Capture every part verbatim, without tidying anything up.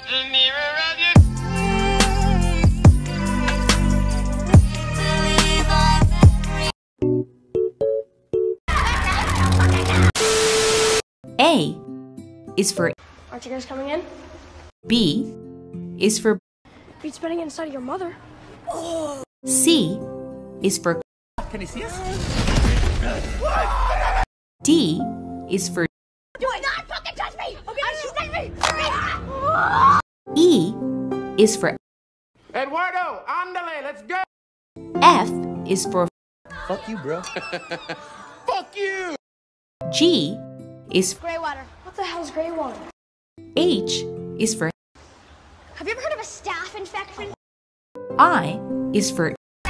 The nearer of you. A is for Aren't you guys coming in? B is for Beat spitting inside of your mother. C is for Can he see us? D is for Do it not fucking touch me! Okay, shoot me! E is for Eduardo, andale, let's go. F is for Fuck you, bro. Fuck you. G is Gray water. What the hell's gray water? H is for Have you ever heard of a staph infection? I is for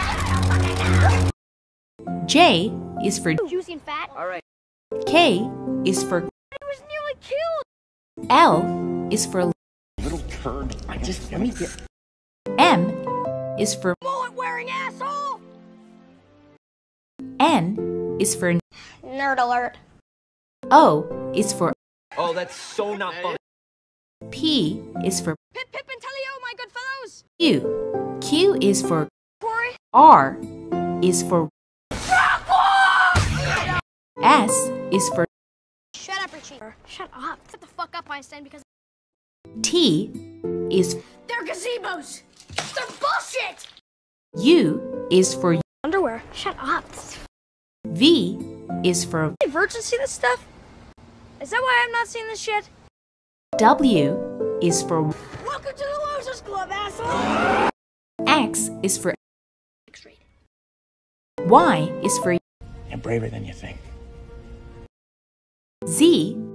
J is for Juicy and fat. All right. K is for I was nearly killed. L is for Little turd. I just let me get. M is for Mullet wearing asshole. N is for Nerd alert. O is for Oh, that's so not fun. P is for Pip Pip and Telio, my good fellows. Q. Q is for Corey. R is for S is for Shut up, Richie. Shut up. Shut the fuck up, Einstein, because T is they're gazebos. They're bullshit. U is for Underwear. Shut up. V is for Hey, virgins see this stuff? Is that why I'm not seeing this shit? W is for Welcome to the Losers Club, asshole. X is for X-ray. Y is for You're braver than you think. Z